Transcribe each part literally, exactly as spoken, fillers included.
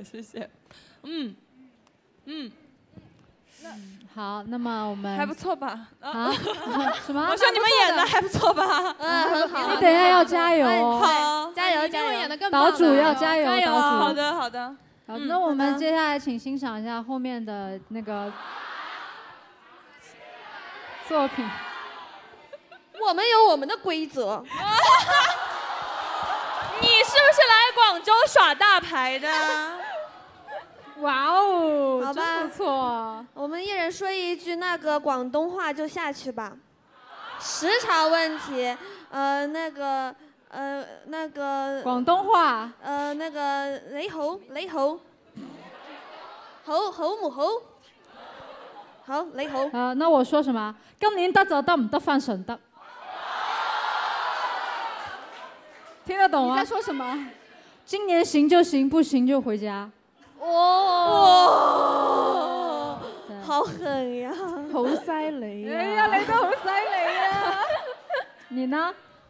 谢谢。嗯嗯。 好，那么我们还不错吧？ 啊？什么？ 我说你们演的还不错吧？ 嗯，很好。 你等一下要加油哦。 好， 加油加油！ 演的更棒。 岛主要加油，岛主。 好的好的。 好，那我们接下来请欣赏一下后面的那个作品。 我们有我们的规则。 你是不是来广州耍大牌的？ 哇哦， 好吧， 真不错。 我们一人说一句那个广东话就下去吧。时长问题，呃，那个，呃，那个。 广东话。 呃，那个你好，你好。好好唔好？好，你好。 呃，那我说什么？今年得就得，唔得翻順德。听得懂吗？ 你在说什么？ 今年行就行，不行就回家。 哇，好狠呀！ 好犀利呀！ 哎呀，你都好犀利呀！你呢？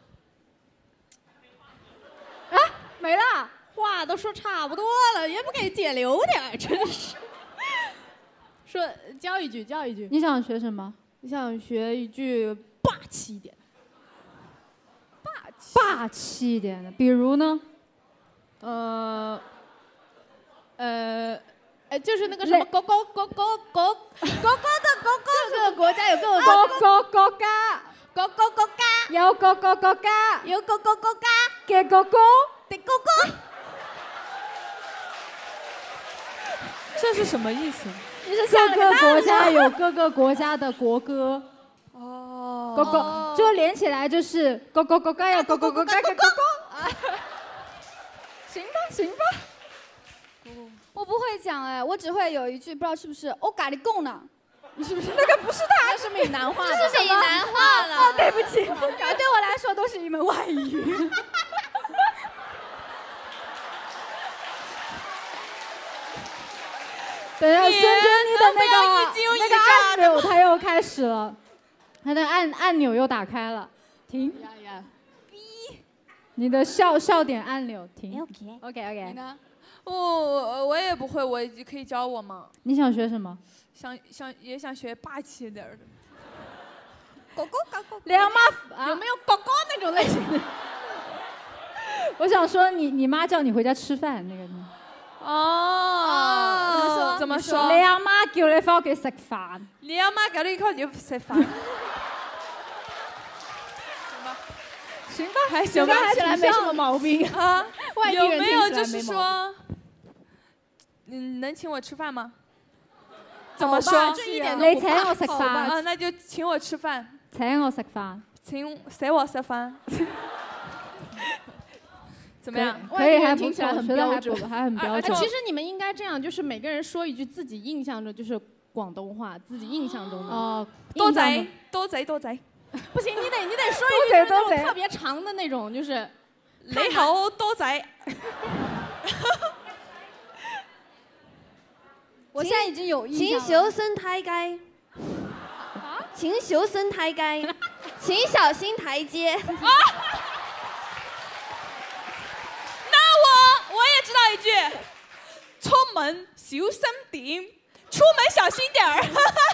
啊，没了，话都说差不多了，也不给姐留点，真是。说教一句，教一句。 你想学什么？ 你想学一句霸气一点。 霸气。霸气一点的，比如呢？ 呃。呃，哎，就是那个什么国国国国国国国的国国，各个国家有各个国国国家， 国国国家有各个國家， 有各個國家嘅哥哥的哥哥。 这是什么意思？ 各个国家有各个国家的国歌。 哦。 各个就连起来就是各个國家有各個國家嘅哥哥。行吧，行吧。 我不会讲哎，我只会有一句，不知道是不是我咖喱贡呢？ 你是不是那个不是他？ 那是闽南话， 这是闽南话了。 哦，对不起，感觉对我来说都是一门外语。 等一下，孙珍妮的那个那个按钮它又开始了，它的按按钮又打开了，停。 呀呀， 你的笑笑点按钮停。 OK OK OK。 你呢？ 我我也不会，我可以教我吗？ 你想学什么？ 想想也想学霸气一点的。 狗狗狗狗。 两妈有没有狗狗那种类型的？ 我想说你你妈叫你回家吃饭那个。 哦。怎么说？怎么说？ 你阿媽叫你翻屋企食飯。 你阿媽叫你翻屋企食飯。 行吧， 还行吧， 起来没什么毛病啊。有没有就是说， 嗯，能请我吃饭吗？怎么說？ 这一點你請我食飯啊，那就請我吃飯。 請我食飯。 請請我食飯。怎么样？ 可以，还听起来很标準， 还很標準。 其實你們應該這樣，就是每個人說一句自己印象中就是廣東話，自己印象中的。 哦， 多仔，多仔，多仔。 不行，你得你得說一句那種特別長的那種，就是你好，多仔。 我現在已經有印象了。 請小心台階。請小心台階。請小心台階。 那我我也知道一句，出門小心點，出門小心點兒。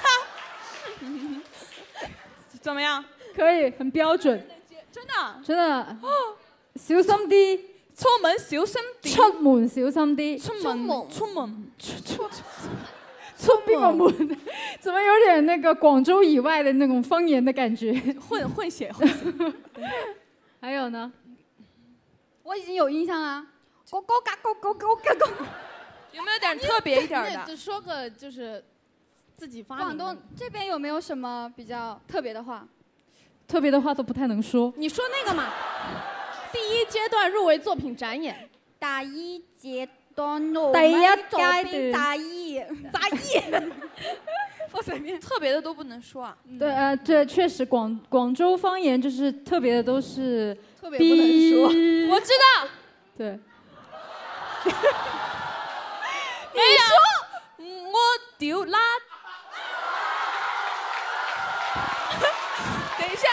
怎麼樣？ 可以，很標準。 真的？ 真的。小心啲。 出門小心啲。 出門小心啲。 出門出門出出出邊個門？怎麼有點那個廣州以外的那種方言的感覺？ 混混血混血。 還有呢？ 我已經有印象啦。咕咕嘎咕咕咕咕咕。 有沒有點特別一點的？ 就說個就是。自己發廣東這邊有沒有什麼比較特別的話？ 特別的話都不太能說。 你說那個嘛，第一階段入圍作品展演。 第一階段入圍作品展演。 展演。 我隨便。 特別的都不能說啊。 對，呃，這確實廣廣州方言就是特別的都是。 特別不能說。 我知道。 對。 你說我丟垃。等一下，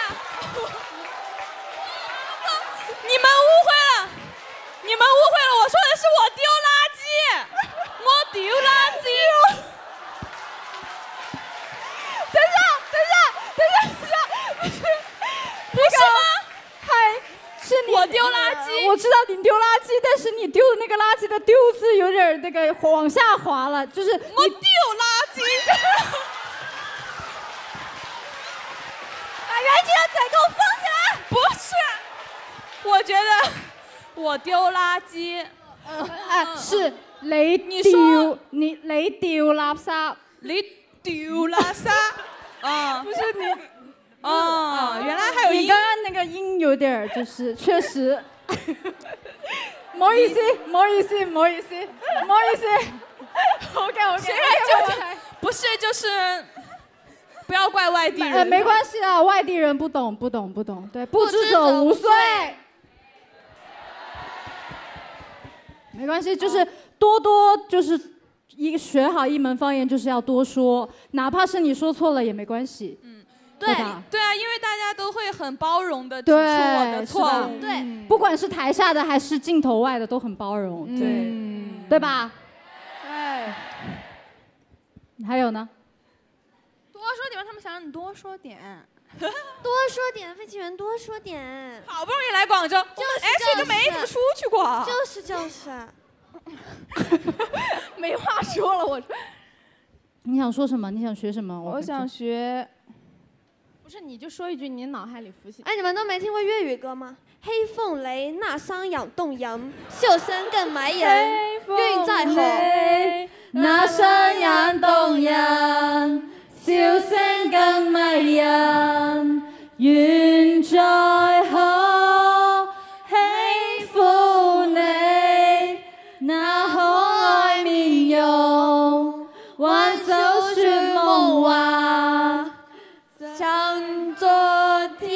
你们误会了，你们误会了，我说的是我丢垃圾。 你丢垃圾，但是你丢的那个垃圾的丢字有点那个往下滑了，就是我丢垃圾。 把燃气的嘴给我放起来！ 不是，我觉得我丢垃圾， 哎，是你丢你你丢垃圾， 你丢垃圾，啊， 不是你。 哦，原来还有音。 你刚刚那个音有点就是确实。唔好意思，唔好意思，唔好意思，唔好意思。OK OK。 谁来纠正？不是，就是不要怪外地人。 呃，没关系啊，外地人不懂，不懂，不懂，对，不知者无罪。没关系，就是多多就是一学好一门方言，就是要多说，哪怕是你说错了也没关系。嗯。 对对啊，因为大家都会很包容的指出我的错误， 对， 不管是台下的还是镜头外的都很包容，对，嗯、对吧？ 对。 还有呢？ 多说点，让他们想让你多说点， 多说点，飞行员多说点。 好不容易来广州， 就是哎，谁都没怎么出去过， 就是就是。 没话说了，我。 你想说什么？你想学什么？ 我, 我想学。不是，你就说一句你脑海里浮现。 哎，你们都没听过粤语歌吗？黑鳳梨，那桑養動人，笑聲更迷人，願在何？ 那桑養動人，笑聲更迷人，願在何？喜歡你那可愛面容，挽手說夢話。像昨天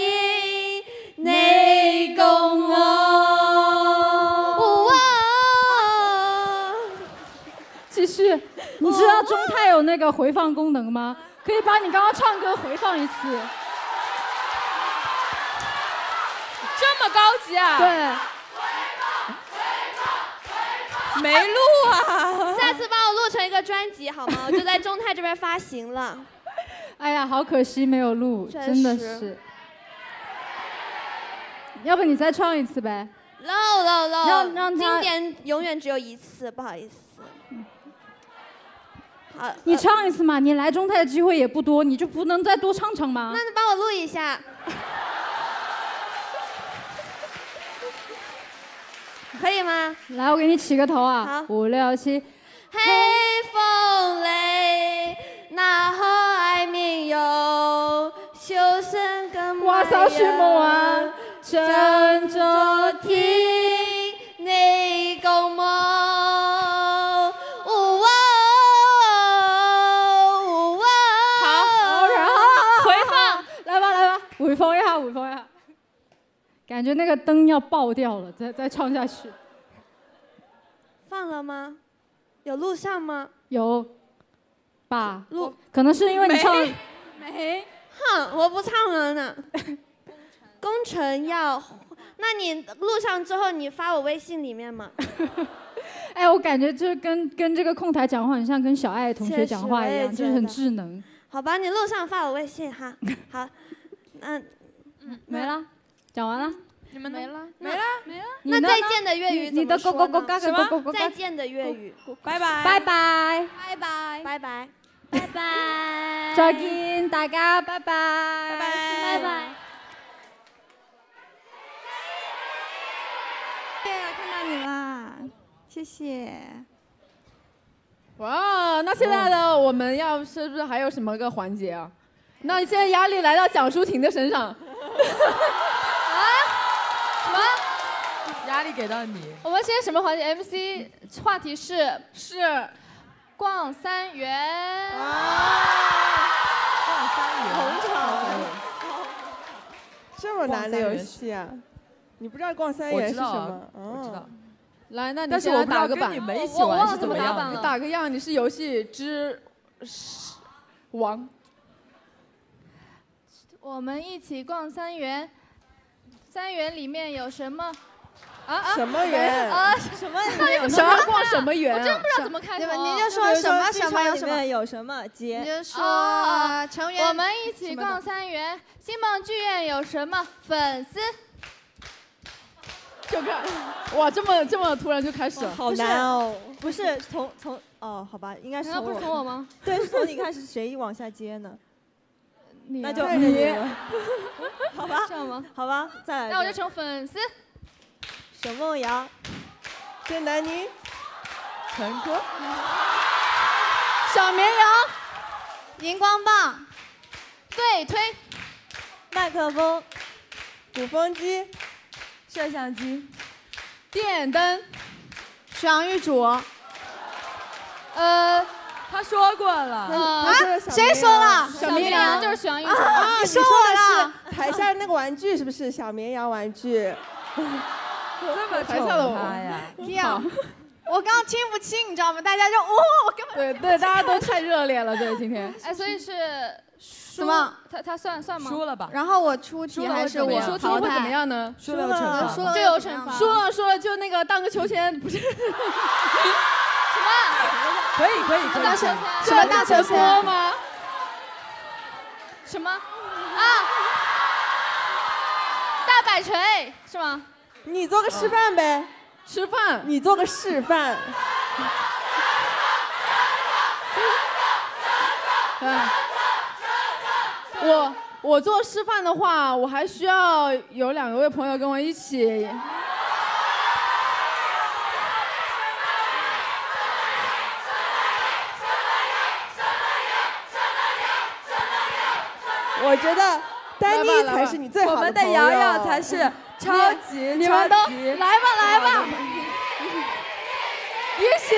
你共我。继续，你知道中泰有那个回放功能吗？可以把你刚刚唱歌回放一次。 这么高级啊？ 对。 没录啊。 下次帮我录成一个专辑好吗？我就在中泰这边发行了。 哎呀，好可惜没有录，真的是。要不你再唱一次呗 ？No No No， 让让他经典永远只有一次，不好意思。好， 你唱一次嘛，你来中泰的机会也不多，你就不能再多唱唱吗？ 那你帮我录一下。可以吗？ 来，我给你起个头啊。 好， 五六七。 黑鳳梨，那可愛面容，笑聲更迷人。 哇，小許夢啊！像昨天你共我。 好，然後回放，來吧來吧，回放一下，回放一下。感覺那個燈要爆掉了，再再唱下去。 放了嗎？有錄上嗎？ 有，吧？ 錄， 可能是因為你唱沒。沒。哼，我不唱了呢。工程要，那你錄上之後你發我微信裡面嗎？ 哎，我感覺就跟跟這個控台講話很像跟小愛同學講話一樣，就是很智能。 好吧，你錄上發我微信哈。好，嗯嗯，沒了，講完了。 你們沒了， 沒了，沒了。那再見的粵語怎麼說呢？ 什麼？ 再見的粵語。 拜拜。 拜拜。 拜拜。拜拜。拜拜。 再見，大家，拜拜。 拜拜。 拜拜。 看到你啦，謝謝。哇，那現在呢？我們要是不是還有什麼個環節啊？那現在壓力來到蔣舒婷的身上。 什麼？ 壓力給到你。 我們現在什麼環節 ？M C 話題是是逛三元。 逛三元。 捧場。這麼難的遊戲啊！你不知道逛三元是什麼？ 我知道。 來，那你但是我打個版，你們一起玩是怎麼樣？ 你打個樣，你是遊戲之王。 我們一起逛三元。三元裡面有什麼？ 啊啊！什麼園？ 啊，什麼？ 什麼逛什麼園？ 我真不知道怎麼開頭。 你就說什麼什麼有什麼有什麼節？ 你就說成員。我們一起逛三元。星夢劇院有什麼粉絲？ 就看，哇，这么这么突然就开始了， 好难哦。 不是从从哦，好吧，应该是从我。 难道不是从我吗？ 对，是从你开始，谁往下接呢？ 你那就你， 好吧， 这样吗？ 好吧，再来。 那我就成粉丝。 沈梦阳， 郑丹妮，陈哥， 小绵羊， 荧光棒， 对推， 麦克风， 鼓风机， 摄像机， 电灯， 许阳玉主。 呃他说过了。 呃， 他说了小谁绵羊说了？ 小绵羊就是许阳玉主。 啊， 你说说我的了？ 是台下那个玩具是不是小绵羊玩具？ 这么台下的我他呀， 这样，我刚刚听不清，你知道吗？大家就哦，我根本对对，大家都太热烈了，对，今天哎，所以是什么？ 他他算算吗？ 输了吧？ 然后我出题输了还是会怎么样我出好会怎么题？ 样呢？ 输了有惩罚输了就有惩罚。 输了输了就那个荡个秋千，不是什么？ 可以可以可以。 大秋千？ 什么大秋千吗？ 什么？啊！大摆锤是吗？ 你做个示范呗， 吃饭， 你做个示范。 嗯，我我做示范的话，我还需要有两位朋友跟我一起。 我觉得丹妮来吧来吧才是你最好我们的朋友。 瑶瑶才是超级你们都超级来吧来吧，一起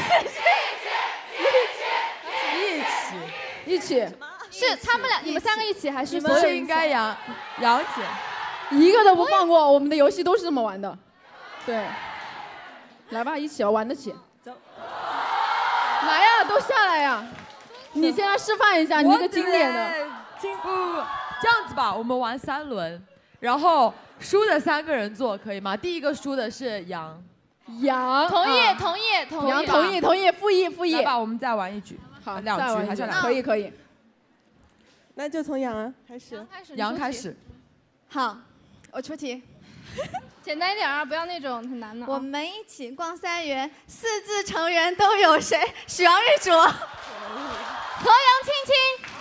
一起。 一起， 是他们俩，你们三个一起还是所以应该杨杨姐。 一个都不放过。我们的游戏都是这么玩的，对，来吧，一起哦，玩得起。 走， 来呀，都下来呀！你先来示范一下你一个经典的。 经不不不，这样子吧，我们玩三轮，然后输的三个人做可以吗？第一个输的是杨， 杨， 同意啊同意同意杨同意同意，复议复议来。吧，我们再玩一局。 好， 两局再玩一局还是两局？ 可以可以。 那就从杨啊开始。 开始杨开始。 好，我出题。 简单一点啊，不要那种很难的啊。 我们一起逛三元，四字成员都有谁？许阳玉主、 河阳青青。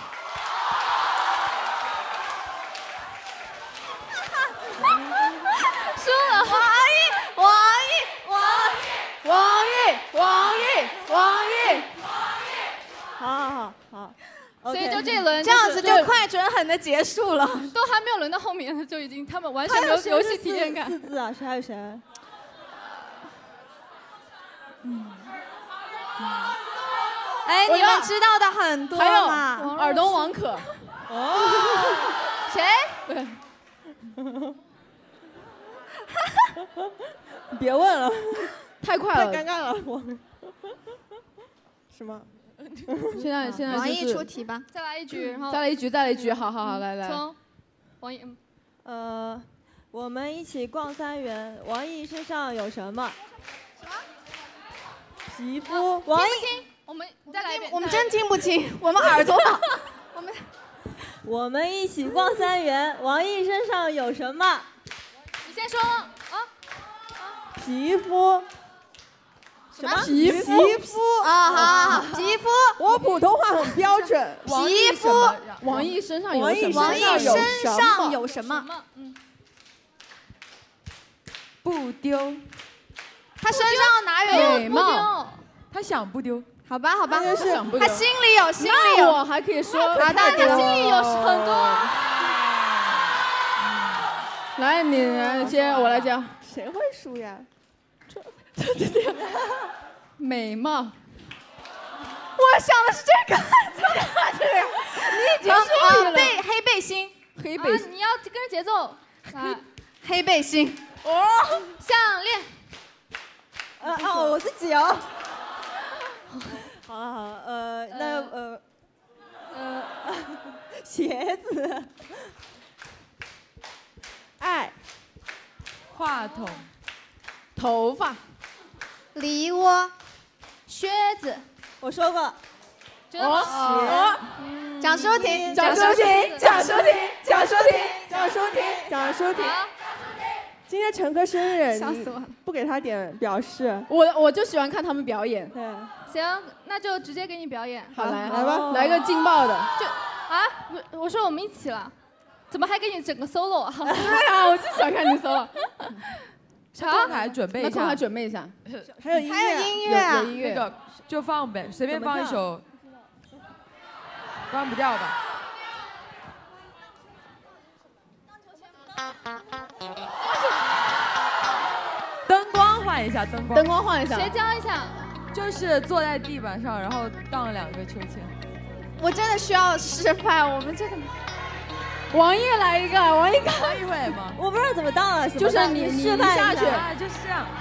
输了。 王毅，王毅，王毅， 王毅，王毅，王毅。 好好好好。 所以就这一轮这样子就快准狠的结束了， 都还没有轮到后面呢，就已经他们完全没有游戏体验感。 四字啊，谁还有谁？ 嗯。哎，你们知道的很多还有嘛？ 尔东王可。 哦。谁？ 对。 别问了， 太快了， 太尴尬了，我。什么？ 现在现在王毅就是出题吧， 再来一局，然后再来一局，再来一局，好好好，来来。 从王毅， 呃，我们一起逛三元。王毅身上有什么？ 什么？ 皮肤。 王毅，我们再来一遍。 我们真听不清，我们耳朵好。我们我们一起逛三元。王毅身上有什么？ 你先说啊。 皮肤。 什么？ 皮肤？皮肤啊，好好好，皮肤。 我普通话很标准。 皮肤。 王毅身上有王什么？ 王毅身上有什么？ 嗯。 不丢。 他身上哪有美貌？ 他想不丢。 好吧，好吧， 就是他心里有，心里有。 我还可以说， 好的， 他心里有很多。 来，你来接，我来接。 谁会输呀？ 这这这，美貌。 我想的是这个，这个，这个。 你已经输了。 背黑背心， 黑背心。 你要跟着节奏。 黑黑背心。 哦。项链。 呃哦，我自己哦。好了好了，呃，那呃，呃，鞋子。 爱。 话筒。 头发。 梨窝。 靴子。 我说过。 哦。 蒋舒婷， 蒋舒婷，蒋舒婷，蒋舒婷，蒋舒婷，蒋舒婷。 今天陈哥生日， 吓死我了你不给他点表示。 我我就喜欢看他们表演。 对， 行，那就直接给你表演。 好来来吧， 来个劲爆的。 就啊，我我说我们一起了，怎么还给你整个 solo 啊？ 对啊，我就喜欢看你 solo。 好，控台准备一下， 那控台准备一下。 还有音乐， 还有音乐啊有有音乐那个就放呗，随便放一首。关不掉吧？灯光换一下，灯光。 灯光换一下。 谁教一下？ 就是坐在地板上，然后荡两个秋千。 我真的需要示范，我们这个。 王爷来一个，王爷可以会吗？ 我不知道怎么荡了， 就是你你示范下去， 啊，就是这样。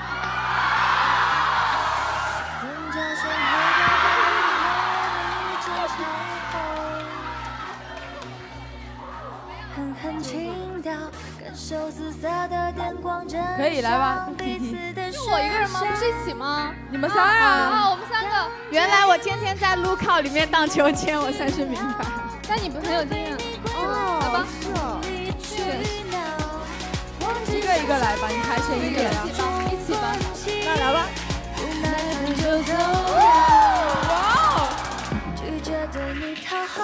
狠狠轻调，感受紫色的电光震伤。 可以来吧 ，T T。 就我一个人吗？不是一起吗？ 你们仨啊？ 好，我们三个。 原来我天天在路靠里面荡秋千，我算是明白。 那你不很有经验？ 哦， 来吧。 是哦。 一个一个来吧，你开谁一个来？ 一起吧， 一起吧。 那来吧。 哇！ 拒绝对你讨好。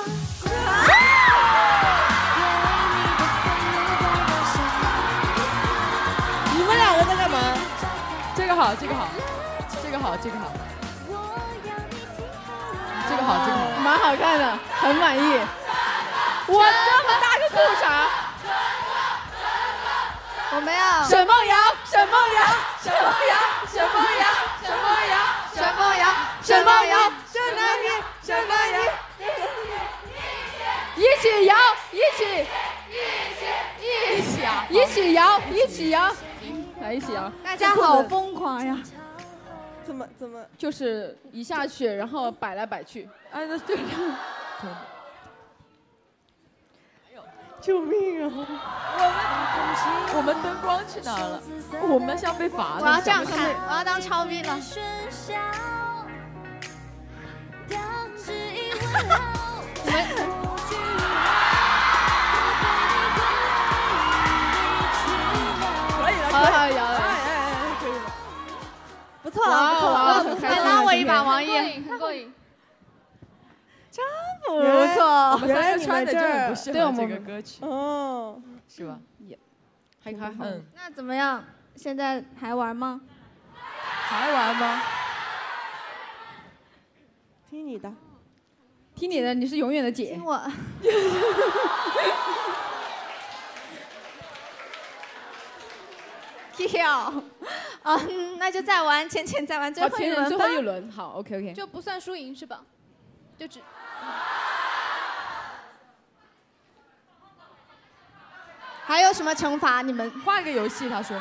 你们两个在干嘛？ 这个好，这个好，这个好，这个好，这个好，这个好， 蛮好看的，很满意。哇，这么大个裤衩！ 我没有。 沈梦瑶，沈梦瑶， 沈梦瑶，沈梦瑶，沈梦瑶， 沈梦瑶， 沈梦瑶， 沈南你，沈南你， 一起摇，一起， 一起啊， 一起摇，一起摇，来一起摇。 大家好疯狂呀！ 怎么怎么？ 就是一下去，然后摆来摆去。 哎，那对。 救命啊！ 我们灯光去哪了？我们像被罚的。 我要这样看，我要当超 V 了。 我们可以了， 好了好了，摇了。 哎哎哎，可以了。 不错了，不错了， 来拉我一把，王爷。 很过瘾。 不我错。 们三个穿的就很不适合这个歌曲， 哦， 是吧？ 也还还好。 嗯， 那怎么样？现在还玩吗？ 还玩吗？ 听你的。 听你的，你是永远的姐听。我。跳，嗯，那就再玩，浅浅再玩最好， 后一轮吧。 前人最后一轮，好 ，OK OK。 就不算输赢是吧？就只。 还有什么惩罚？你们换一个游戏，他说。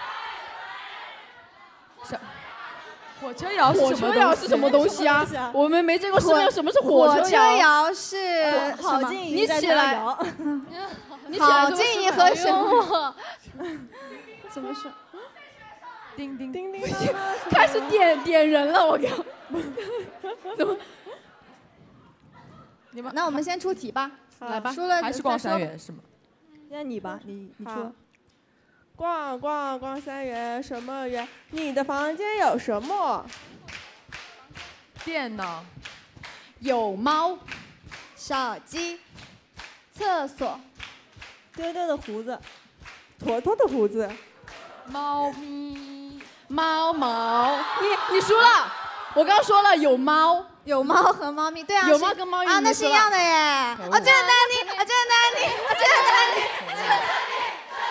什？火车摇火车摇是什么东西啊？我们没见过世面上什么是火车摇。 火车摇是郝静怡你起来， 你郝静怡和什么？ 怎么说？ 叮叮叮叮， 开始点点人了，我靠！怎么？ 你们那我们先出题吧， 来吧。 输了还是逛三元是吗？ 那你吧，你你说。 逛逛逛三元什么园？你的房间有什么？ 电脑。 有猫。 手机。厕所。 丢丢的胡子。 坨坨的胡子。 猫咪。 猫毛。你你输了。我刚说了有猫。 有猫和猫咪，对啊， 有猫跟猫啊，那是一样的耶。啊，这个丹尼，啊，这个丹尼，啊，这个丹尼，啊，这个丹尼。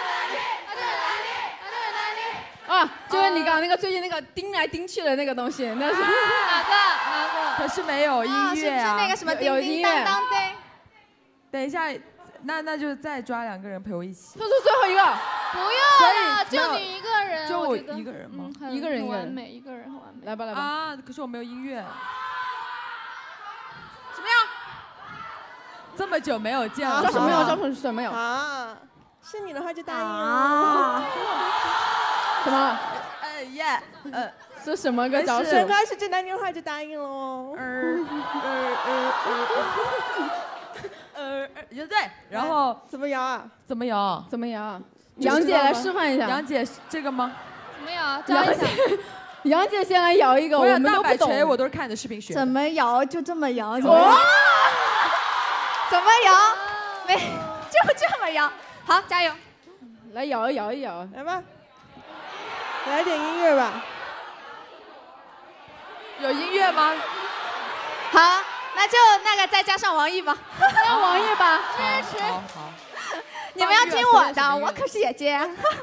啊，就是你刚刚那个最近那个钉来钉去的那个东西，那是哪个哪个？ 可是没有音乐啊。 是不是那个什么叮叮有音乐当当叮？ 等一下，那那就再抓两个人陪我一起。 他说最后一个。 不用了， 所以就你一个人。 就我我觉得一个人吗嗯很一个人一个人很完美，一个人很完美。 来吧来吧。 啊，可是我没有音乐。 怎么样？ 这么久没有见了。 叫什么有？叫什么有？ 啊，是你的话就答应啊。 什么？ 呃耶，呃， 是什么个招数？ 陈哥是正男女的话就答应了哦。 呃呃呃呃呃，就对。然后怎么摇啊？ 怎么摇？ 怎么摇？ 杨姐来示范一下。 杨姐这个吗？ 怎么样？教一下。 杨姐先来摇一个，我们都不懂。 我都是看你的视频学的。 怎么摇就这么摇，怎么摇？怎么摇？没，就这么摇。好，加油！ 来摇一摇一摇， 来吧，来点音乐吧。 有音乐吗？ 好，那就那个再加上王毅吧。 让王毅吧， 支持。 好好。 你们要听我的，我可是姐姐。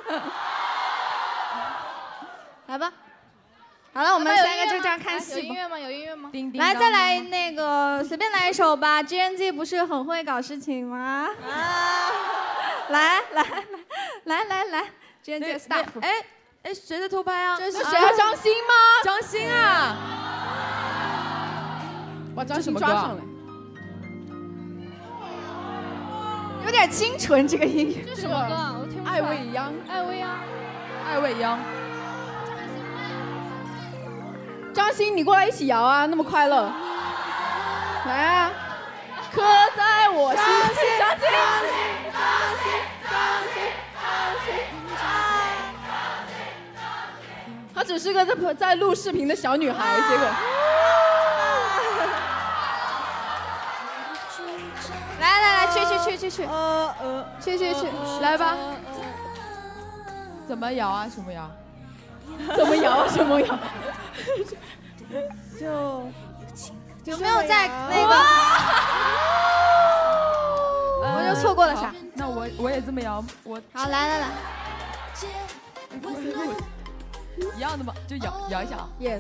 来吧。好了，我们三个就这样看戏吧。 有音乐吗？有音乐吗？ 叮叮来，再来那个随便来一首吧。G N G 不是很会搞事情吗？啊！来来来来来 ，G N G staff。 哎哎，谁在偷拍啊？ 这是谁？张欣吗？ 张欣啊！ 把张欣抓上来。 有点清纯这个音乐。 这什么歌啊？我听不出来。 爱未央， 爱未央， 爱未央。 张欣，你过来一起摇啊，那么快乐。来啊！刻在我心。 张欣，张欣，张欣，张欣，张欣。 她只是个在在录视频的小女孩，结果。 来来来，去去去去去， 呃呃， 去去去， 来吧。怎么摇啊？什么摇？ 怎么摇？什么摇？ 就有没有在那个？我就错过了啥？ 那我我也这么摇，我好，来来来， 一样的吗？就摇摇一下啊。 Yes。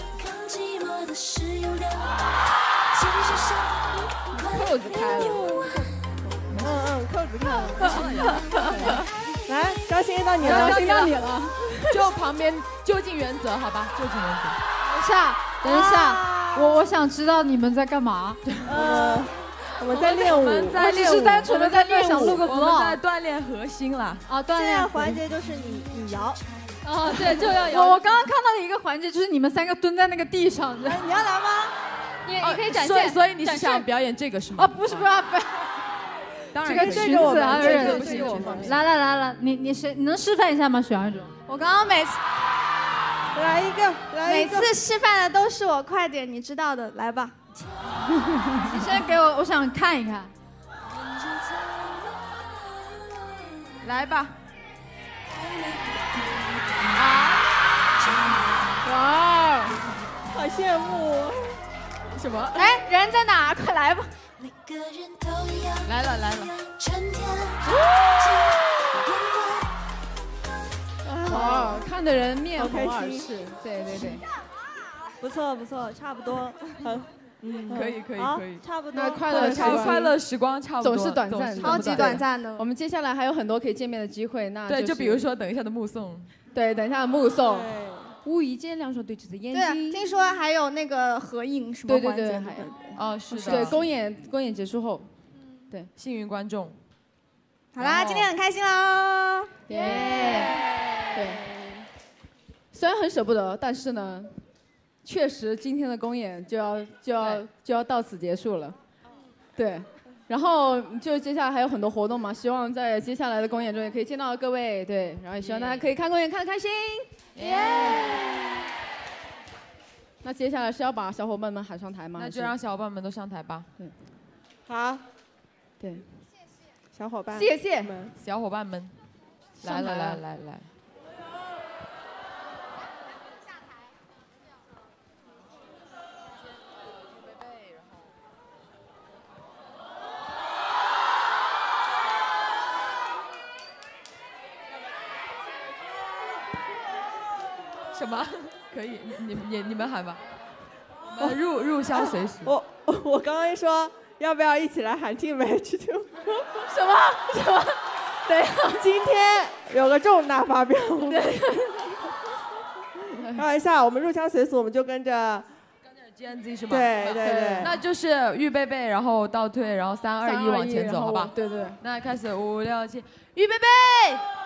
扣子开了。 嗯嗯，扣子开了。来，张欣到你了， 张欣到你了。 就旁边就近原则，好吧？就近原则。 等一下，等一下，我我想知道你们在干嘛？ 呃，我们在练舞， 我只是单纯的在这想录个 vlog。 我们在锻炼核心啦。 啊，锻炼。 现在环节就是你你摇。 哦，对，就要摇。我我刚刚看到的一个环节就是你们三个蹲在那个地上。 哎，你要来吗？ 你你可以展现。 所以所以你是想表演这个是吗？ 啊，不是不是不是。 当然这个裙子还有人不行， 来来来来，你你谁你能示范一下吗，许二种？ 我刚刚每次来一个，来一个，每次示范的都是我，快点，你知道的，来吧。 你先给我，我想看一看。 来吧。 哇，好羡慕。 什么？ 哎，人在哪？快来吧。 来了来了。 哦，看的人面红耳开赤。对对对， 不错不错，差不多。 嗯，可以可以好可以。 差不多。 那快乐时光， 快乐时光差不多总是短暂， 超级短暂的。 我们接下来还有很多可以见面的机会，那对，就比如说等一下的目送。 对，等一下的目送。无意间两双对峙的眼睛。 对，听说还有那个合影什么环节？ 对对对，还有。哦，是的。 对，公演公演结束后，对， 幸运观众。 好啦，今天很开心喽！ 耶！对，虽然很舍不得，但是呢，确实今天的公演就要就要就要到此结束了。对，然后就接下来还有很多活动嘛，希望在接下来的公演中也可以见到各位。对，然后也希望大家可以看公演看得开心。耶！那接下来是要把小伙伴们喊上台吗？ 那就让小伙伴们都上台吧。 对， 好， 对， 小伙伴， 谢谢小伙伴们，来了来来来。什么？可以，你你你们喊吧。呃，入入乡随俗。 我我我刚刚说要不要一起来喊 Team H two？ 什么什么？对， 今天有个重大发表。开玩笑，我们入乡随俗，我们就跟着。 跟着 G N Z 是吗？ 对对对。 那就是预备备，然后倒退，然后三二一往前走，好吧？ 对对。 那开始五六七，预备备。